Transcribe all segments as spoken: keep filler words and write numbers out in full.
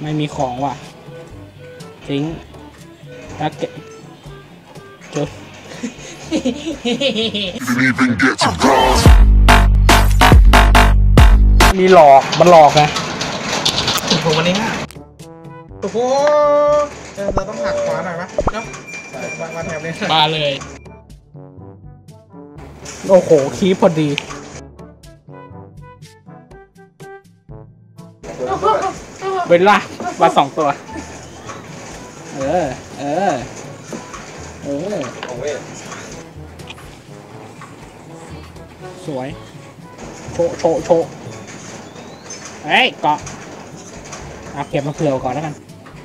ไม่มีของว่ะทิ้งแล้วเก็บจุดมีหลอกมันหลอกนะถึงผมวันนี้ฮะโอ้โหเราต้องหักขวาหน่อยไหมเนาะมาแถบนี้มาเลยโอ้โหคีบพอดีเวลามาสองตัวเออเออเออสวยโชโชโชเฮ้ยเกาะเอาเก็บมาเผื่อก่อนแล้วกัน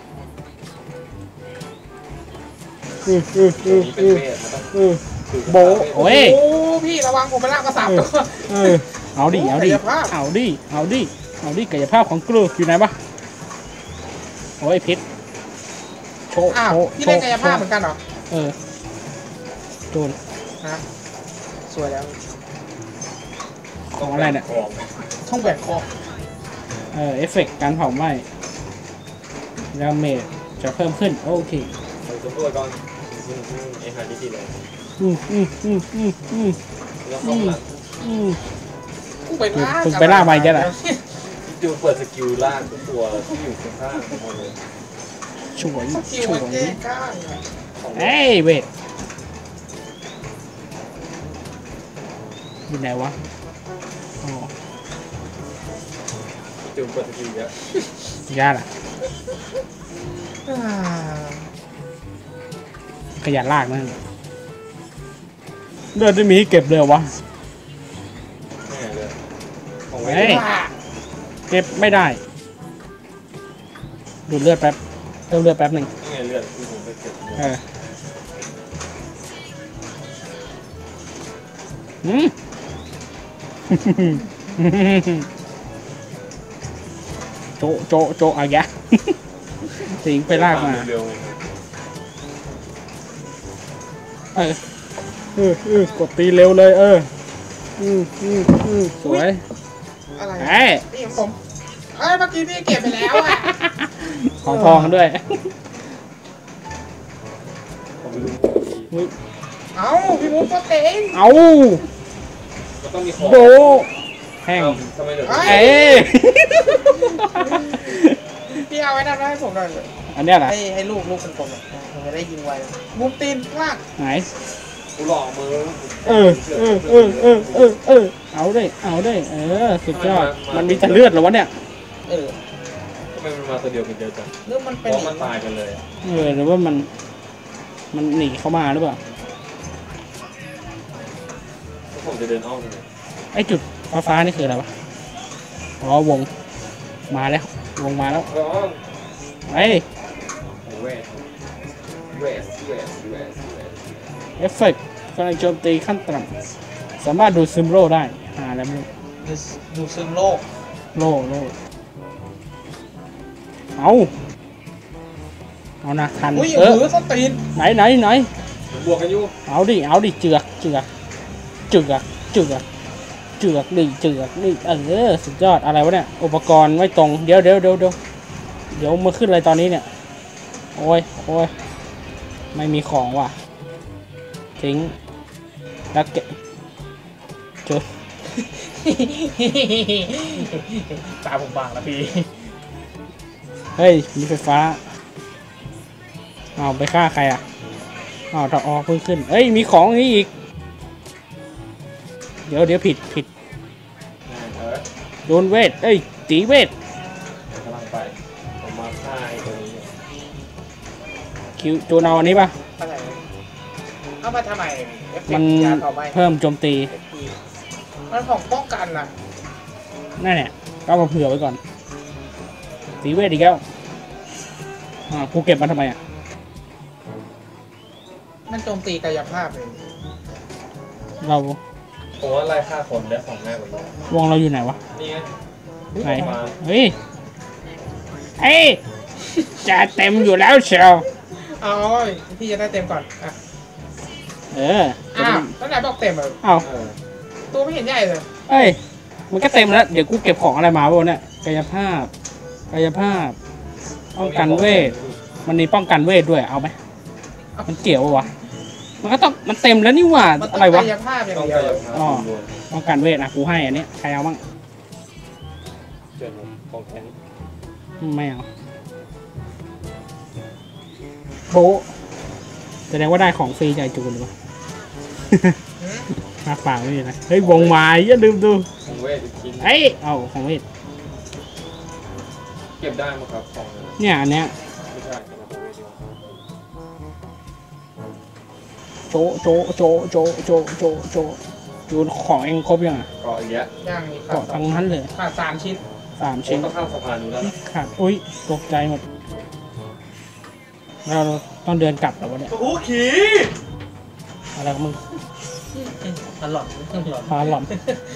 อืออืออืออืออือโบโอ้ยโอ้พี่ระวังผมไปลากกระสับตัวเออเอาดิเอาดิเอาดิเอาดิเอาดิกายภาพของกลูอยู่ไหนบ้างโอ้ยพิษโชว์โชว์พี่เล่นกายภาพเหมือนกันเหรอเออโดนฮะสวยแล้วของอะไรเนี่ยช่องแบ่งคอเออเอฟเฟกต์การเผาไหม้ดาเมจจะเพิ่มขึ้นโอเคตัวตัวก่อนไอ้หาดีๆเลยอืมอืมอืมอืมอืมอืมอืมกูไปล่าฝึกไปล่าไปจะไหนจูเปิดสกิลล่างทุกตัวที่อยู่ข้างๆหมดเลยช่วยช่วยเอ้ยเวทอยู่ไหนวะอ๋อจูเปิดสกิลเยอะยากอ่ะขยันลากนั่นเลือดจะมีให้เก็บเลยวะเฮ้ยเก็บไม่ได้ดูดเลือดแป๊บเติมเลือดแป๊บหนึ่งเลือดที่ผมไปเก็บเอออืมโจโจโจอะไรแกสิงไปลากมาเออเออเออกดตีเร็วเลยเอออืมอืมอืมสวยอะไรเอ้ยนี่ของผมเอ้ยเมื่อกี้พี่เก็บไปแล้วอ่ะของทองด้วยเอ้าพี่มุกก็เต็งเอ้าโบแห้งเอ้ยพี่เอาไว้นั่นให้ผมหน่อยอันนี้แหละให้ให้ลูกลูกเป็นคนผมจะได้ยิงไวมุมตีนลากไหนกูหลอกมือเออเออเออเออเออเออเอาได้เอาได้เออสุดยอดมันมีแต่เลือดเหรอวะเนี่ยเออทำไมมันมาตัวเดียวกันเยอะจังเรื่องมันเป็นมันตายกันเลยเออหรือว่ามันมันหนีเข้ามาหรือเปล่าผมจะเดินอ้อมเลยไอ้จุดฟ้าฟ้านี่คืออะไรวะอ๋อวงมาแล้ววงมาแล้วไอ้เอฟเฟกต์กำลังโจมตีขั้นต่ำสามารถดูซึมโล่ได้หาแล้วมั้งดูซึมโลกโล่โล่เอาเอานะทันเออสตีนไหนไหนไหนบวกกันอยู่เอาดิเอาดิเจือกเจือกเจือกเจือกเจือกดิเจือกดิเออสุดยอดอะไรวะเนี่ยอุปกรณ์ไม่ตรงเดี๋ยวเดี๋ยวเดี๋ยวเดี๋ยวเดี๋ยวมาขึ้นอะไรตอนนี้เนี่ยโอ้ยโอ้ยไม่มีของว่ะทิ้งแล้วเก็บจุดตาผมบางแล้วพี่เฮ้ยมีไฟฟ้าเอาไปฆ่าใครอ่ะเอาต่อออกขึ้นขึ้นเอ้ยมีของนี้อีกเดี๋ยวเดี๋ยวผิดผิดโดนเวทเอ้ยตีเวทกำลังไปผมมาฆ่าไอ้ตัวนี้คิวโจนเอาอันนี้ป่ะเอามาทำไมมันเพิ่มโจมตีมันของป้องกันน่ะนั่นแหละก็มาเผื่อไว้ก่อนตีเวทอีกแล้วอ่ากูเก็บมาทำไมอ่ะมันโจมตีกายภาพเลยเราผมว่าไล่ฆ่าคนได้ของง่ายกว่านี้วงเราอยู่ไหนวะนี่ไงไหนเฮ้ยเอ้ยจะเต็มอยู่แล้วเชียวเอาพี่จะได้เต็มก่อนอ่ะเอออ้าวแล้วไหนบอกเต็มอ่ะอ้าวตัวไม่เห็นใหญ่เลยเอ้ยมันก็เต็มแล้วเดี๋ยวกูเก็บของอะไรมาบ้างเนี่ยกายภาพกายภาพป้องกันเวทมันมีป้องกันเวทด้วยเอาไหมมันเกี่ยววะมันก็ต้องมันเต็มแล้วนี่หว่ามันต้อะไรองวะกายภาพอย่างต้องเดียกายว ภาพอ๋อรวมป้องกันเวทนะกูให้อันนี้ใครเอาบ้างเจอของแข็งไม่เอาโบะแสดงว่าได้ของฟรีจากจูนหรือเปล่า มาฝากนี่นะเฮ้ยวงไม้อย่าลืมดูของเวทอีกชิ้นเอ้ยเอาของเวทเก็บได้มั้งครับของนั้นเนี่ยอันเนี้ยไม่ใช่ของเวทดีกว่าโจโจโจโจโจโจโจจูนของเองครบยังอ่ะก็อย่างเงี้ยย่างนี้ขาเกาะดทั้งนั้นเลยขาดสามชิ้นสามผมชิ้นต้องข้ามสะพานนู้นแล้วนะขาดอุ้ยตกใจหมดเราต้องเดินกลับแล้ววะเนี่ยโอ้โหขี่อะไรของมึงตลอดตลอดพาหล่อน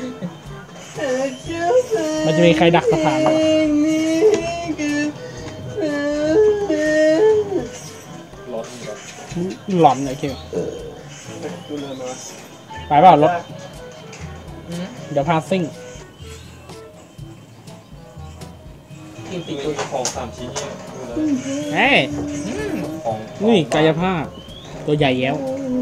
มันจะมีใครดักสะพานไหมรถนี่ครับหล่อนเลยเคียวไปเปล่ารถอืมเดี๋ยวพาซิ่งกินตินี่ดตัวของสามชิ้นเนี่ยดูแล้วเฮ้ยอืมของนี่กายภาพตัวใหญ่แย้ว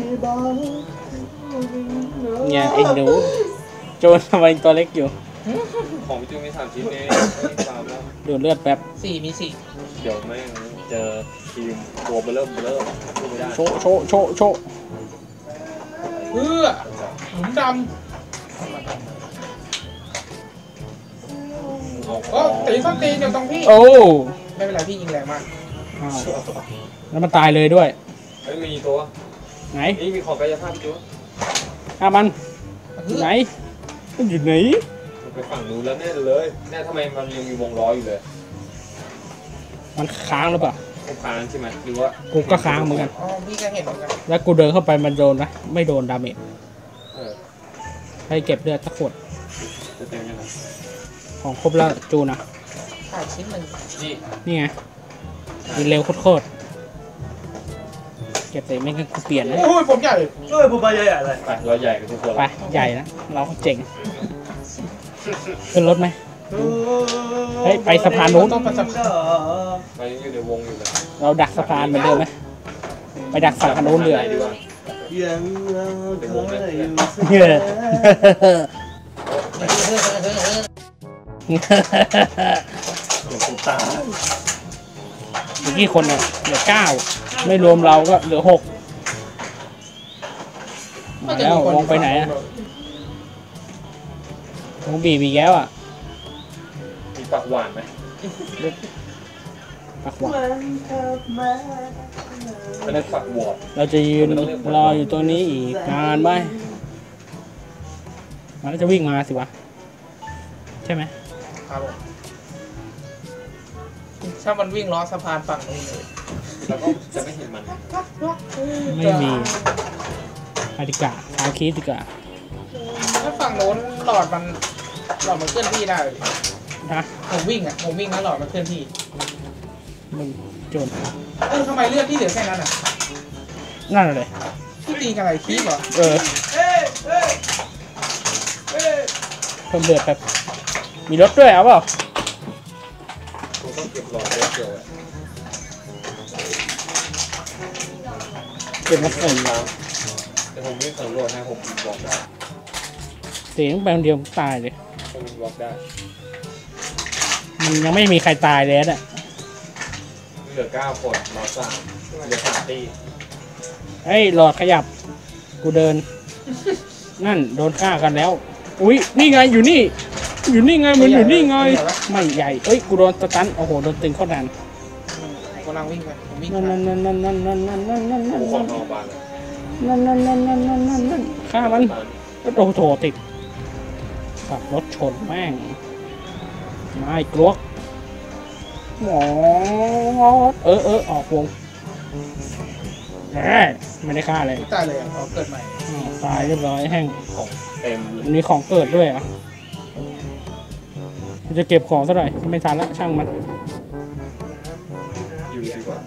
เนี่ยเอ็งดูโจนทำไมตัวเล็กอยู่ของพี่จูมีสามชิ้นเองไม่ตามแล้วดูดเลือดแป๊บสี่มีสี่เดี๋ยวแม่งเจอทีมตัวเบลเริ่มเบลเริ่มพูดไม่ได้โชว์โชว์โชว์โชว์เพื่อหนุนดเอาำขโอ้องตีส้นตีนอยู่ตรงพี่โอ้ไม่เป็นไรพี่ยิงแรงมากอ้าวแล้วมันตายเลยด้วยเฮ้ยมีตัวไหนนี่มีของกายภาพพี่จูฆ่ามันเฮ้ยไหนมันอยู่ไหนมันไปฝั่งนู้นแล้วแน่เลยแน่ทำไมมันยังมีวงล้ออยู่เลยมันค้างหรือเปล่าผมค้างใช่ไหมหรือว่ากูก็ค้างเหมือนกันอ๋อพี่ก็เห็นเหมือนกันแล้วกูเดินเข้าไปมันโดนนะไม่โดนดาเมจเออให้เก็บเลือดสักขวดจะเต็มยังไงของครบแล้วจูนอ่ะขาดชิ้นหนึ่งนี่นี่ไงกินเร็วโคตรๆเก็บใส่ไม่งั้นกูเปลี่ยนนะโอ้ยผมใหญ่เฮ้ยผมไปใหญ่ๆเลยไปเราใหญ่กันทุกคนไปใหญ่นะเราเจ๋งขึ้นรถไหมเฮ้ยไปสะพานนู้นต้องไปสะพานไปอยู่ในวงอยู่เลยเราดักสะพานเหมือนเดิมไหมไปดักฝั่งนู้นเรือไหดีกว่ายังเราเคยอยู่เฮ้ยเดี๋ยวผมตามเมื่อกี้คนเนี่ยเหลือเก้าไม่รวมเราก็เหลือหกมาแล้ววงไปไหนอะวงบีบอีกแล้วอ่ะมีปากหวานไหมปักหวานวันกลับมาอันนั้นปากวอดเราจะยืนรออยู่ตัวนี้อีกนานไหมมันก็จะวิ่งมาสิวะใช่ไหมครับผมถ้ามันวิ่งล้อสะพานฝั่งนู้นเลยแล้วก็จะไม่เห็นมันไม่มีอาติกะอาคิติกะถ้าฝั่งโน้นหลอดมันหลอดมันเคลื่อนที่ได้เลยนะผมวิ่งอ่ะผมวิ่งแล้วหลอดมันเคลื่อนที่มึงโจนเออทำไมเลือดที่เหลือแค่นั้นอ่ะนั่นเลยพี่ตีกันอะไรคีบเหรอเออเพิ่มเลือดแบบมีรถด้วยเอาเปล่าผมต้องเก็บหลอดเลือดเกี่ยวไว้เก็บมาใส่น้ำแต่ผมวิ่งสำรวจให้ผมบอกได้เสียงแปลงเดียวตายเลยผมบอกได้มันยังไม่มีใครตายเลยอ่ะเหลือเก้าคนเราสามเหลือสามตีเฮ้ยหลอดขยับ กูเดิน นั่นโดนฆ่ากันแล้ว อุ้ยนี่ไงอยู่นี่ อยู่นี่ไงมันอยู่นี่ไงไม่ใหญ่เอ้ยกูโดนสตันโอ้โหโดนตึงเข้านานกำลังวิ่งไปผมวิ่งนั่นนั่นนั่นนั่นนั่นนั่นนั่นนั่นนั่นนั่นผู้คนนอนบ้านเลยนั่นนั่นนั่นนั่นนั่นนั่นนั่นฆ่ามันก็โดนโถติดขับรถชนแม่งไม่กลัวหมอเออเออออกวงแหมไม่ได้ฆ่าเลยตายเลยอ่ะเขาเกิดใหม่อ้าวตายเรียบร้อยแห้งของเต็มเลยมันมีของเกิดด้วยเหรอ่ะมันจะเก็บของเท่าไหร่ไม่ทันละช่างมันอยู่ดีกว่า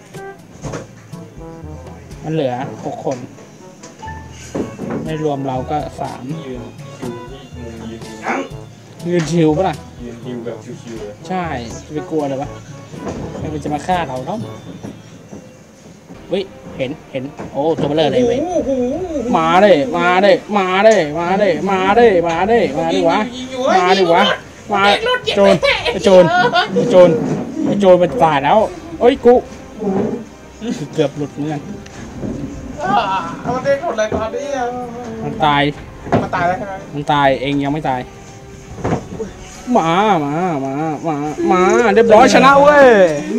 มันเหลือหกคน ไม่รวมเราก็สามยืนคิวที่มุมยืนอยู่ยืนชิวปะล่ะยืนดิวแบบชิวๆเลยใช่จะไปกลัวเลยวะใช่ไหมมันจะมาฆ่าเราเนาะเฮ้ยเห็นเห็นโอ้ตัวเบลอเลยเว้ยมาเลยมาเลยมาเลยมาเลยมาเลยมาเลยมาดิวะมาดิวะมาโจรโจรโจรโจรมันตายแล้วเอ้ยกูเกือบหลุดเหมือนกันเอามันเด้งหมดเลยตอนนี้อ่ะมันตายมันตายแล้วใช่ไหมมันตายเองยังไม่ตายมามามามามาเรียบร้อยชนะเว้ย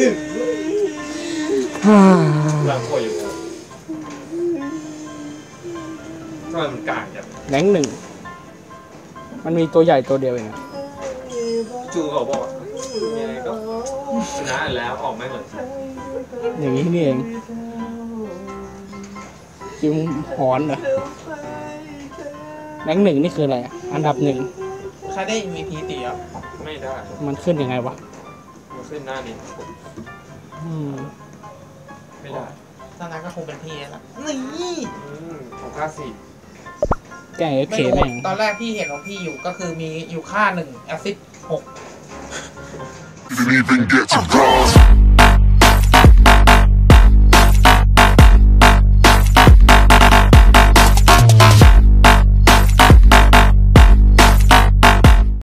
หลังป่วยอยู่ทำไมมันกลางจังแรงหนึ่งมันมีตัวใหญ่ตัวเดียวเองจูเขาบอกว่ายังไงก็ชนะแล้วออกไม่เหมือนอย่างนี้นี่เองจิมหอนเหรอแรงหนึ่งนี่คืออะไรอะอันดับหนึ่งใครได้ เอ็ม วี พี ตีอ่ะไม่ได้มันขึ้นยังไงวะมันขึ้นหน้านี้อืมไม่ได้ตอนนั้นก็คงเป็นพี่แล้วนี่อืมของค่าสี่แกล้งเอฟไม่เครู้แม่งตอนแรกพี่เห็นของพี่อยู่ก็คือมีอยู่ค่าหนึ่งแอซิดหก Didn't even get to cross.